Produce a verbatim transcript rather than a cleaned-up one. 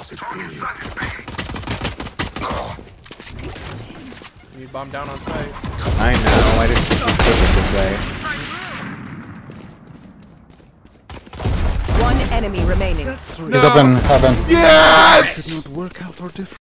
Toss it be. You need bomb down on site. I know, I didn't think you took it this way. One enemy remaining. That's He's up in heaven. Yes! did not work out or different.